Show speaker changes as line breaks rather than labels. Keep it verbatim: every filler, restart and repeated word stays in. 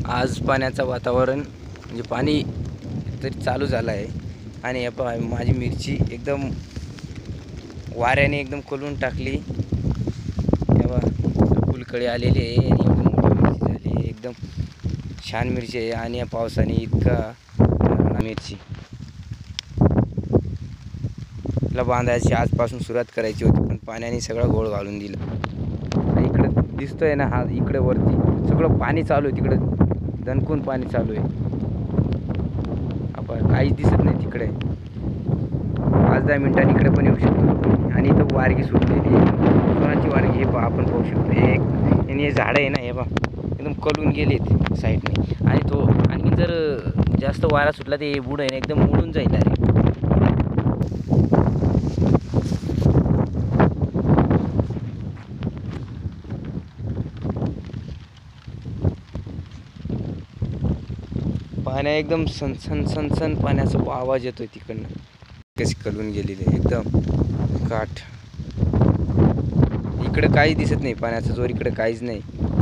आज पाण्याचं वातावरण म्हणजे पाणी तरी चालू झालं आहे आणि हे पहा माझी मिरची एकदम वाऱ्याने एकदम कलून टाकली. तेव्हा फुलकळी आलेली आहे आणि एकदम मोठी मिरची झाली आहे. एकदम छान मिरची आहे आणि या पावसाने इतका मिरची ला बांधायची आजपासून सुरुवात करायची होती, पण पाण्याने सगळं गोळ घालून दिलं. इकडं दिसतोय ना, हा इकडे वरती सगळं पाणी चालू आहे, तिकडे दणकून पाणी चालू आहे. आपण काहीच दिसत नाही तिकडे. पाच दहा मिनिटांनी इकडे पण येऊ शकतो. आणि इथं वारगी सुटलेली आहे, कोणाची वारगी हे पहा आपण पाहू शकतो. एक आणि हे झाडं आहे ना, हे पहा एकदम कलून गेलेत साईडने. आणि तो आणखी जर जास्त वारा सुटला ते बुड आहे ना एकदम मोडून जाईल अरे. पाण्या एकदम सनसन सनसन पाण्याचा आवाज येतोय तिकडनं. कशी कलून गेलेली आहे एकदम काठ. इकडे काही दिसत नाही, पाण्याचा जोर इकडे काहीच नाही.